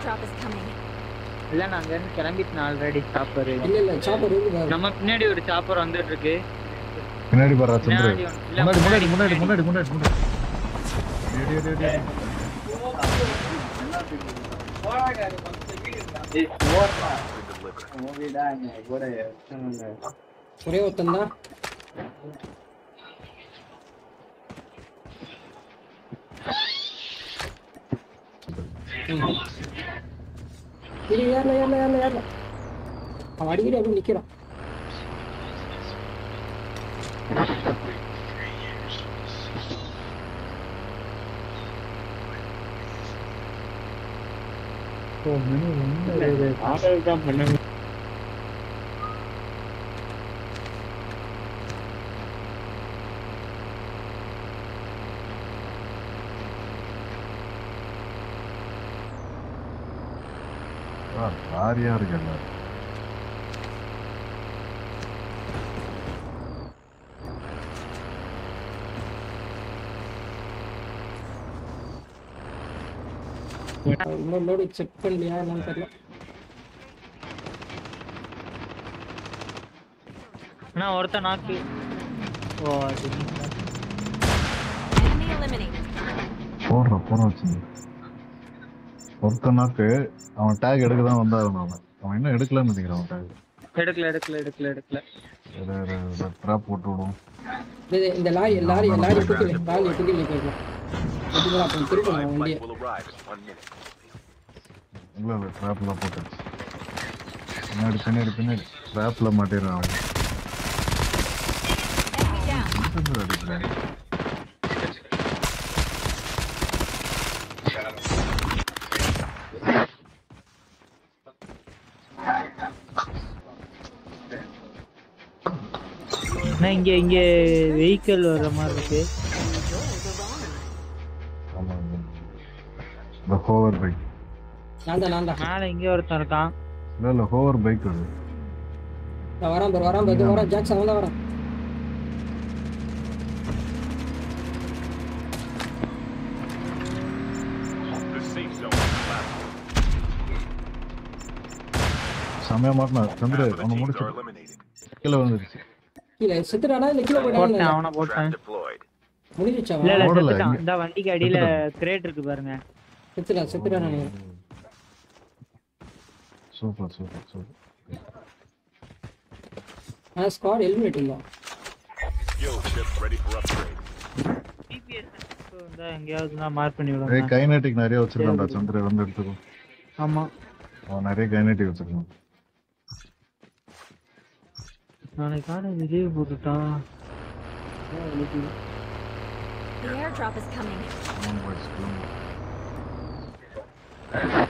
airdrop is coming. இல்ல நான் அங்க இருந்து கிளம்பிட்டேன் ஆல்ரெடி சாப்பர். இல்ல சாப்பர் இருக்கு. நம்ம பின்னாடி ஒரு சாப்பர் வந்துட்டு இருக்கு. பின்னாடி பாரு சந்திர. முன்னாடி. ஒரே ஒருத்தன் தான். ஏறல. அவன் அடிக்கடி அப்படி நிக்கிறான். யார் இருக்கல லோடு செக் பண்ணலையா என்னன்னு தெரியல. நான் ஒருத்த நாக்கு. ஓ Enemy eliminated. போற வச்சு ஒருத்த நாக்கு. அவன் டேக் எடுக்க தான் வந்தாரு. அவன் இன்னும் எடுக்கலன்னு நினைக்கிறேன். அவன் டேக் எடுக்கல. ட்ராப் போட்டு விடுவோம். இந்த லாரி தூக்கி போயிடலாம். அப்புறம் திருப்பணும் வண்டியை. இல்லை ட்ராப்லாம் போட்டாச்சு. பின்னாடி ட்ராப்ல மாட்டிடுறான் அவன். அடிக்கிறேன். இங்க வெஹிக்கிள் வர மாதிரி இருக்கு. ஆமா இந்த ஹோவர் பைக். நான் தான் மேல இங்க ஒருத்தன் இருக்கான். இல்ல ஹோவர் பைக் அது. வரான் ஜாக்சன் வந்து வரான். சமய மாட்டனா சந்திர அவன முடிச்சு. கீழ வந்துருச்சு. கீழ செத்துறானா இல்ல கீழ போயிட்டானா? அவன போட்டான். முடிஞ்சிச்சா? இல்ல செத்துட்டான். இந்த வண்டிக்கு அடியில கிரேட் இருக்கு பாருங்க. செத்துறானா நீ? சூப்பர். ஸ்குவாட் எலிமினேட் இல்ல. டிபிஎஸ் வந்து எங்கயாவது நான் மார்க் பண்ணி விடுறேன். ஏய் கைனெட்டிக் நிறைய வச்சிருக்கான்டா சந்திர வந்து எடுத்துக்கோ. ஆமா. அவன் நிறைய கைனெட்டிக் வச்சிருக்கான். நாளைக்கு காலேஜ் லீவ் போட்டுட்டான். The airdrop is coming.